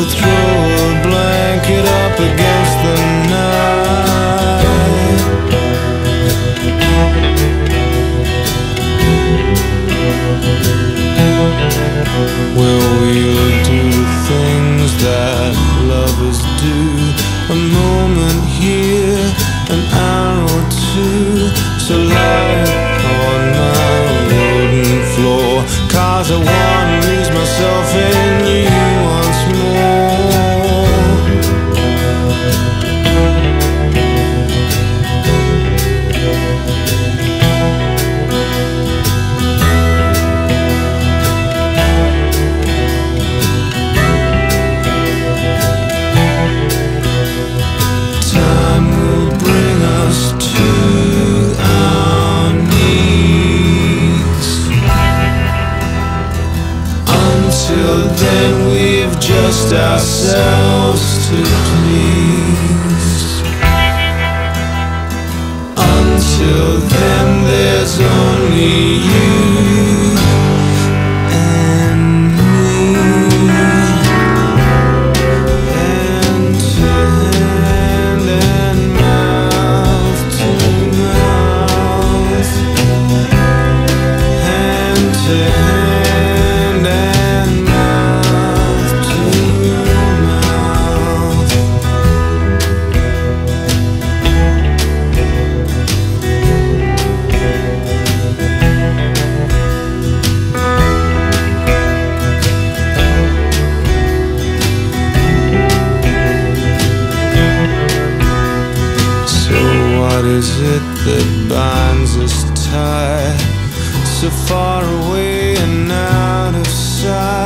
throw a blanket up against the night. Well, we'll do things that lovers do. A moment here, an hour or two. So lie upon my wooden floor, 'cause I wanna lose myself in you once more. Time will bring us to our knees. Until then we've just ourselves to please. Until then there's only you and me. Hand to hand and mouth to mouth. Hand to hand and mouth to mouth. So what is it that binds us tight, so far away and out of sight?